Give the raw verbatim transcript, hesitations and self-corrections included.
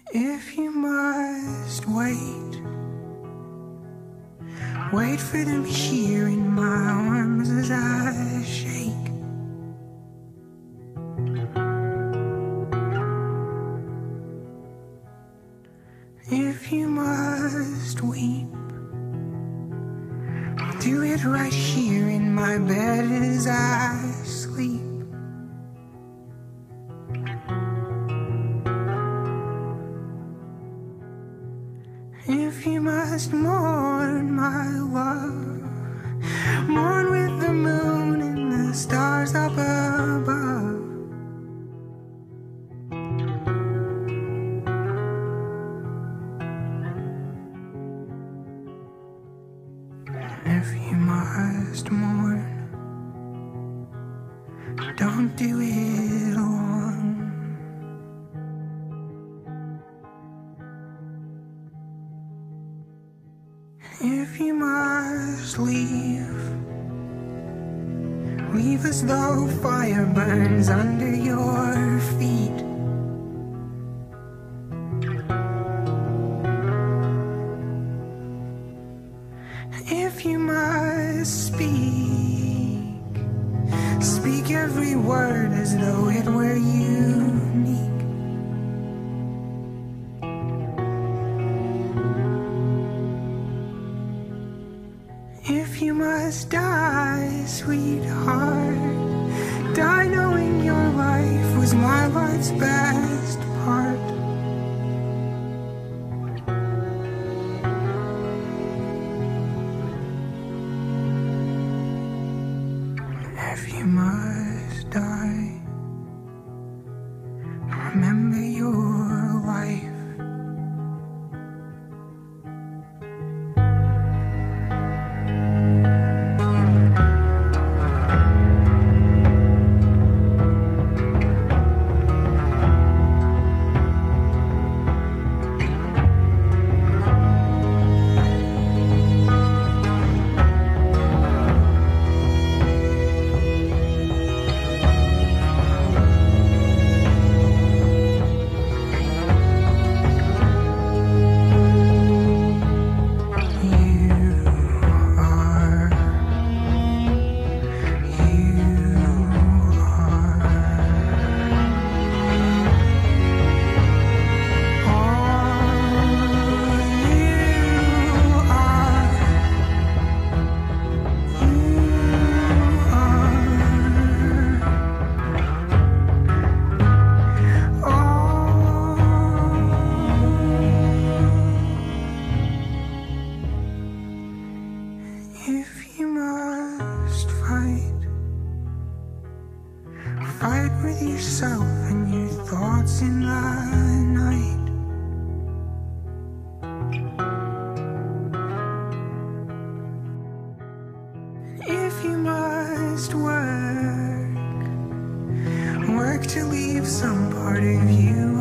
If you must wait, wait for them here in my arms as I shake. If you must weep, do it right here in my bed as I sleep. If you must mourn my love, mourn with the moon and the stars up above. If you must mourn, don't do it alone. If you must leave, leave as though fire burns under your feet. If you must speak, speak every word as though it were unique. If you must die, sweetheart, die knowing your life was my life's best part. If you must die, remember your life. If you must fight, fight with yourself and your thoughts in the night. If you must work, work to leave some part of you